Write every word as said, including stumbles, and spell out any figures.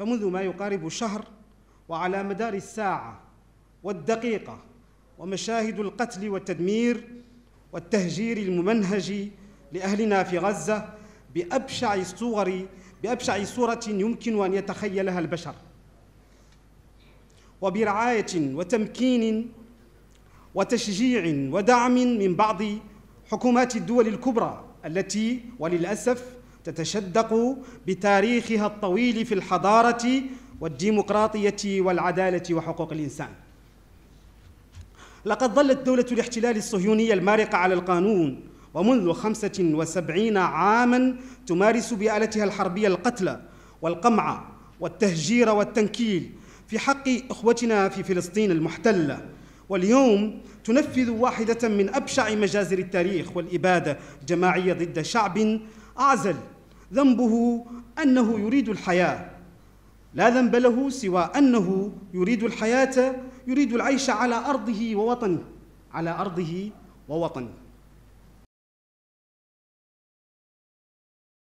فمنذ ما يقارب شهر وعلى مدار الساعة والدقيقة ومشاهد القتل والتدمير والتهجير الممنهج لأهلنا في غزة بأبشع الصور بأبشع صورة يمكن أن يتخيلها البشر، وبرعاية وتمكين وتشجيع ودعم من بعض حكومات الدول الكبرى التي وللأسف تتشدق بتاريخها الطويل في الحضارة والديمقراطية والعدالة وحقوق الإنسان. لقد ظلت دولة الاحتلال الصهيونية المارقة على القانون ومنذ خمسة وسبعين عاماً تمارس بآلتها الحربية القتل والقمع والتهجير والتنكيل في حق إخوتنا في فلسطين المحتلة، واليوم تنفذ واحدة من أبشع مجازر التاريخ والإبادة الجماعية ضد شعب أعزل ذنبه أنه يريد الحياة، لا ذنب له سوى أنه يريد الحياة، يريد العيش على أرضه ووطنه على أرضه ووطنه.